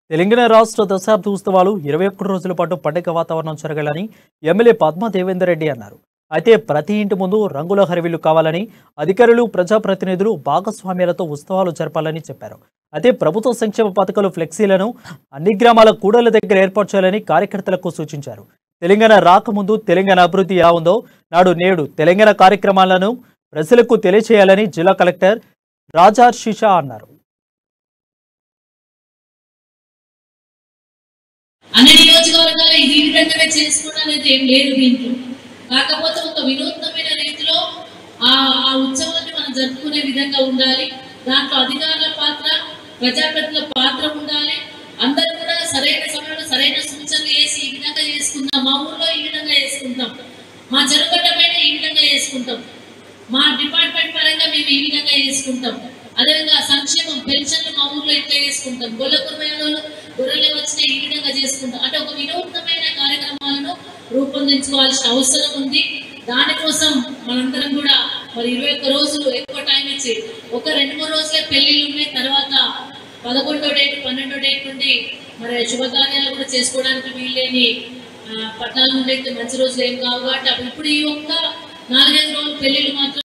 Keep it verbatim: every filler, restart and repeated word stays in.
తెలంగాణ రాష్ట్ర దశాబ్ది ఉత్సవాలు ఇరవై ఒక్క రోజుల పాటు పండుగ వాతావరణం జరగాలని ఎమ్మెల్యే పద్మా దేవేందర్ రెడ్డి అన్నారు. అయితే ప్రతి ఇంటి ముందు రంగుల హరివిల్లు కావాలని, అధికారులు ప్రజాప్రతినిధులు భాగస్వామ్యాలతో ఉత్సవాలు జరపాలని చెప్పారు. అయితే ప్రభుత్వ సంక్షేమ పథకాలు ఫ్లెక్సీలను అన్ని గ్రామాల కూడళ్ల దగ్గర ఏర్పాటు చేయాలని కార్యకర్తలకు సూచించారు. తెలంగాణ రాకముందు తెలంగాణ అభివృద్ధి ఎలా ఉందో నాడు నేడు తెలంగాణ కార్యక్రమాలను ప్రజలకు తెలియచేయాలని జిల్లా కలెక్టర్ రాజార్షిషా అన్నారు. అన్ని నియోజకవర్గాలు ఇది ఈ విధంగానే చేసుకోవడం అనేది ఏం లేదు దీంట్లో. కాకపోతే ఒక వినూత్నమైన రీతిలో ఆ ఆ ఉత్సవాన్ని మనం జరుపుకునే విధంగా ఉండాలి. దాంట్లో అధికారుల పాత్ర, ప్రజాప్రతినిధుల పాత్ర ఉండాలి. అందరూ కూడా సరైన సమయంలో సరైన సూచనలు చేసి ఈ విధంగా చేసుకుంటాం, మా ఊర్లో ఈ విధంగా చేసుకుంటాం, మా జరుగుగడ్డ పైన ఈ విధంగా చేసుకుంటాం, మా డిపార్ట్మెంట్ పరంగా మేము ఈ విధంగా చేసుకుంటాం, అదేవిధంగా సంక్షేమం పెన్షన్లు మా ఊర్లో ఇట్లా చేసుకుంటాం, గొల్ల కుర్మలో గొర్రెలు వచ్చిన ఈ విధంగా చేసుకుంటాం. అంటే ఒక వినూత్నమైన కార్యక్రమాలను రూపొందించుకోవాల్సిన అవసరం ఉంది. దానికోసం మనందరం కూడా మరి ఇరవై ఒక్క రోజులు ఎక్కువ టైం ఇచ్చి ఒక రెండు మూడు రోజులే పెళ్లిళ్ళు ఉన్నాయి. తర్వాత పదకొండో డేట్ పన్నెండో డేట్ నుండి మరి శుభకార్యాలు కూడా చేసుకోవడానికి వీళ్ళేని పట్టణాల నుండి అయితే మంచి రోజులు ఏం కావు కాబట్టి అప్పుడు ఇప్పుడు ఈ ఒక్క నాలుగైదు రోజులు పెళ్లిళ్ళు మాత్రం